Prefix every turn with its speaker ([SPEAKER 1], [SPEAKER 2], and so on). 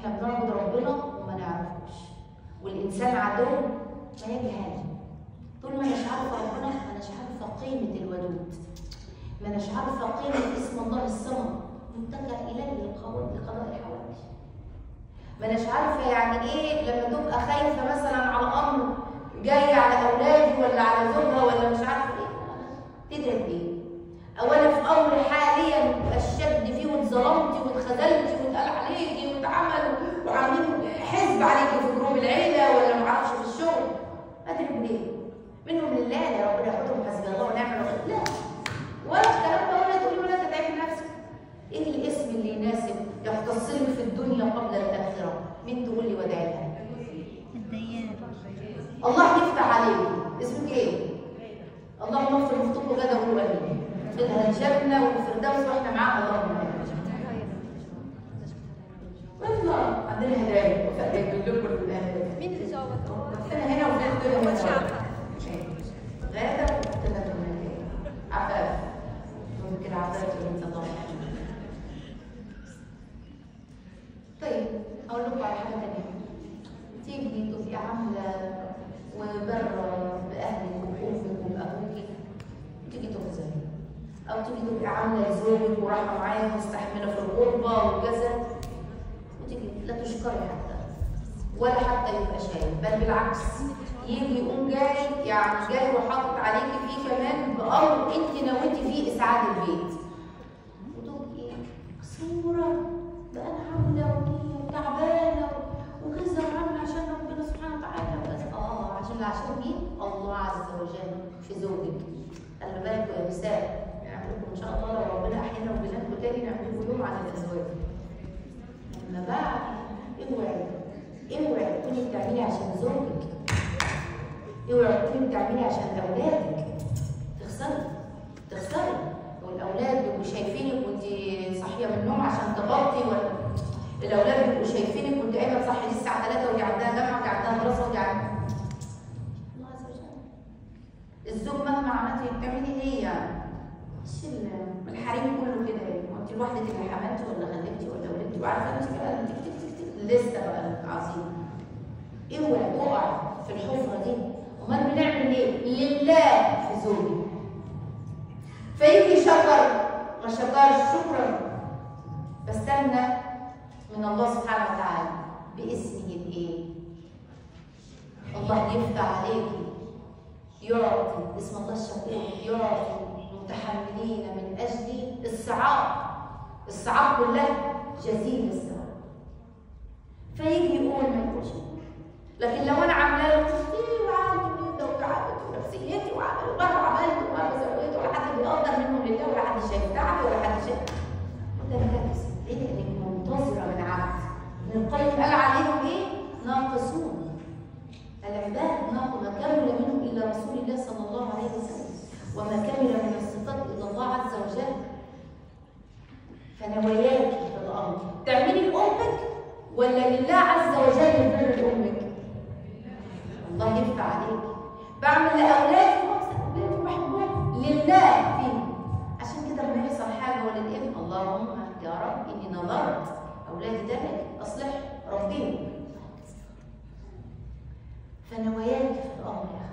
[SPEAKER 1] احنا بنعبد ربنا وما نعرفوش، والانسان عدو ما يجهل. طول ما اناش عارفه ربنا ما اناش عارفه قيمه الودود، ما اناش عارفه قيمه اسم الله الصمد متكئ اليه لقضاء الحوائج، ما اناش عارفه يعني ايه لما تبقى خايفه مثلا على امر جاي على اولادي ولا على زوجها ولا مش عارفه ايه، تدرك ايه؟ اولا في امر حاليا الشد فيه واتظلمتي واتخذلتي واتقال عليكي واتعمل وعاملين حزب عليكي في جروب العيله ولا ما اعرفش في الشغل، ادرك ليه؟ منهم لله يا ربنا ياخدهم حسبي الله ونعم الوكيل، لا ولا الكلام ده ولا تقولي ولا تتعبي نفسك. ايه الاسم اللي يناسب يختصرك في الدنيا قبل الاخره؟ مين تقول لي وادعي لها؟
[SPEAKER 2] الديان.
[SPEAKER 1] الله يفتح عليك. اسمك ايه؟ اللهم اغفر مخطوبه غدا وقولوا امين. ادخلها الجنه والفردوس واحنا معاها اللهم امين. والله عندنا هدايا وفقاك لكم الهدايا.
[SPEAKER 2] مين اللي جاوبك؟
[SPEAKER 1] انا هنا وفي الدنيا
[SPEAKER 2] مش عارفه.
[SPEAKER 1] غاده وقلت عفاف. ممكن عفاف انت الله. طيب اقول لكم على حاجه ثانيه. تيجي تبقي عامله وبره باهلك وامك وابوك وتيجي تخزني، او تيجي تبقي عامله لزوجك وراحه معاك مستحمله في الغربه وكذا وتيجي لا تشكري حتى ولا حتى يبقى شايل، بل بالعكس يجي يقوم جاي يعني جاي وحاطط عليكي فيه كمان بامر انت نويتي فيه اسعاد البيت وتبقي صوره بقى انا عامله وتعبانه وكذا وعامله عشان ربنا سبحانه وتعالى وكذا. عشان مين؟ الله عز وجل في زوجك. خلي بالكم يا نساء، نعمل لكم ان شاء الله لو ربنا احيانا وبلادكم تاني نعمل لكم يوم عن الازواج. لما بقى اوعي تكوني بتعملي عشان زوجك، اوعي تكوني بتعملي عشان اولادك. تخسري والاولاد بيبقوا شايفينك وانت صاحيه من النوم عشان تغطي، ولا الاولاد بيبقوا شايفينك وانت قايمه تصحي الساعه 3 ودي عندها جامعه ودي عندها دراسه ودي عندها الله عز وجل. الزوج مهما عملتي بتعملي ايه يعني؟ مش الحريم كله كده يعني، وانت لوحدك اللي حملتي ولا خلفتي ولا ولدتي وعارفه انت بقى لسه بقى عظيم. اوعي تقعي في الحفره دي. امال بنعمل ايه؟ لله في زوجي. فيجي شكر ما شكرش شكرا بستنى من الله سبحانه وتعالى باسمه الايه؟ الله يفتح عليكي يعطي، اسم الله الشكور يعطي متحملين من اجل الصعاب كلها جزيل الثواب. فيجي يقول ما يقولش، لكن لو انا عامله له وعملت وتعبت ونفسيتي وعملت وعملت وما سويت ولا حد بيقدر منهم لله ولا حد شايف تعبي ولا حد شايف، وده كارثه. ليه؟ لانك منتظره من عبد. ابن القيم قال عليهم ايه؟ ناقصون. العباد ما كمل منهم الا رسول الله صلى الله عليه وسلم، وما كمل من الصفات الا الله عز وجل. فنواياك في الامر تعملي لامك ولا لله عز وجل بر لامك؟ الله يفتح عليك. بعمل لاولادي بحبهم لله فيه، عشان كده لما يحصل حاجه وللابن اللهم يا رب اني نظرت اولادي ده لك اصلح ربهم. فنواياك في الامر